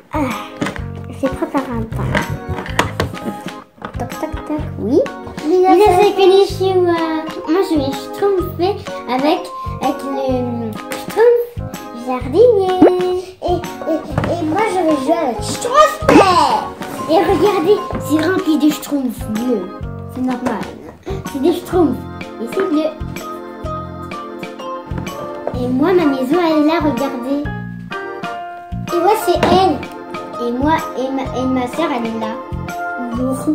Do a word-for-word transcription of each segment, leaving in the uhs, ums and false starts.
Ah, j'ai préparé un pain. Toc, toc, toc, oui. Mais ça c'est connu chez moi. Moi je vais schtroumpfer avec, avec le schtroumpf jardinier. Et, et, et moi je vais jouer avec schtroumpfer. Et regardez, c'est rempli de schtroumpfs bleus. C'est normal. C'est des schtroumpfs. Et c'est bleu. Et moi ma maison elle est là, regardez. Et moi c'est elle. Et moi et ma, et ma soeur elle est là. Bonjour.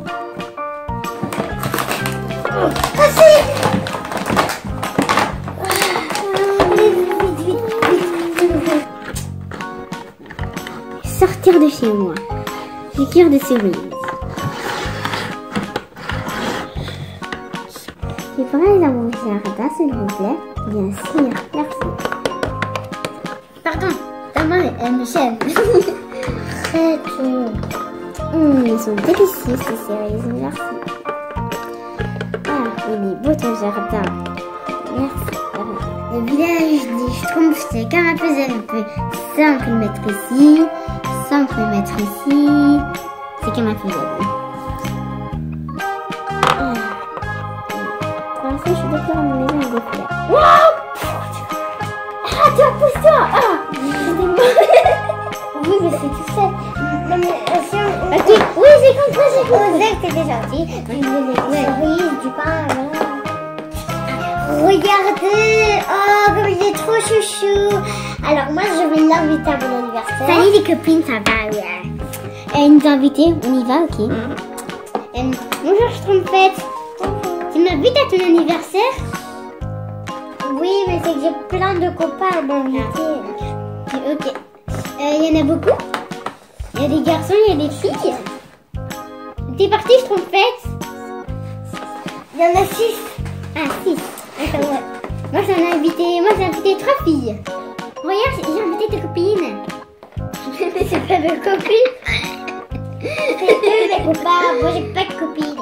Cassé. Sortir de chez moi. J'ai cœur de cerise. Je pourrais aller dans mon jardin s'il vous plaît? Bien sûr, merci. Pardon, donne-moi les M G. Très chaud. Mmh, ils sont délicieux ces cerises, merci. Ah, il est beau ton jardin. Merci. Le village des Schtroumpfs, c'est comme un puzzle un peu. Ça, on peut le mettre ici. Ça, on peut le mettre ici. C'est comme un puzzle. Ah. Pour l'instant, je suis décorée ma maison avec des fleurs. Wow! Ah, tiens, pousse-toi! Ah! Oui, mais c'est tout seul. Non, mais euh, si on... Ok, oui, j'ai compris, j'ai compris. On dirait que t'étais gentil. Mais les cerises, du pain, voilà. Regardez! Oh, comme il est trop chouchou! Alors, moi, je vais l'inviter à mon anniversaire. Salut les copines, ça va, ouais. Elle nous a invités, on y va, ok? Mm. Bonjour, Schtroumpfette. Tu m'invites à ton anniversaire? Oui, mais c'est que j'ai plein de copains à m'inviter. Ok. Il y en a beaucoup? Il y a des garçons, il y a des filles? T'es partie, Schtroumpfette? Il y en a six. Ah, six. Attends, ouais. Moi, j'en ai invité, moi, j'ai invité trois filles. Regarde, j'ai invité tes copines. Mais c'est pas de copines. C'est eux, mes copains. Moi, j'ai pas de copines.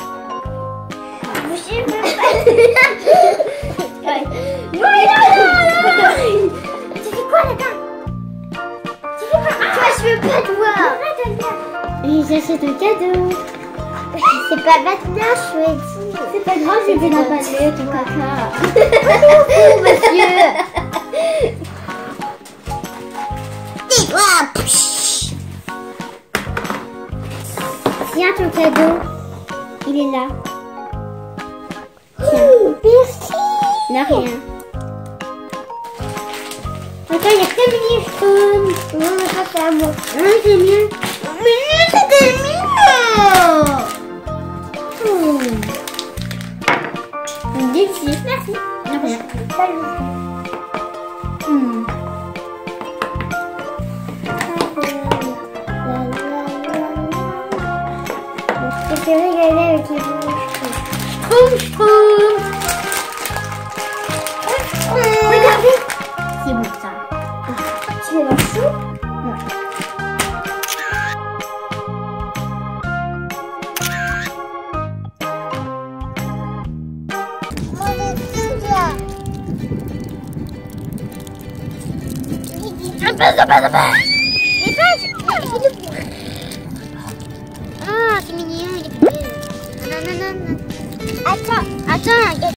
Je veux pas. Ouais. Non, non, non. Tu fais quoi là-bas? Tu fais quoi? Ah, toi, je veux pas te voir. Et j'achète un cadeau. C'est pas maintenant, je vais dire. C'est pas grave, je vais dans palais, ton caca. Oh, monsieur. Dis-moi. Tiens, ton cadeau. Il est là. Tiens. Merci. De rien. Attends, il y a que des Schtroumpfs. Non, mais ça, c'est à moi. Non, c'est mieux. Mais c'est mignon. Délicieux, merci. Non, rien. Mmh. Je peux régaler avec les Schtroumpfs. Schtroumpf. Regardez. C'est bon ça. Tu veux la soupe? Ah, c'est mignon, il est plus. Non, non, non, non. Attends, attends.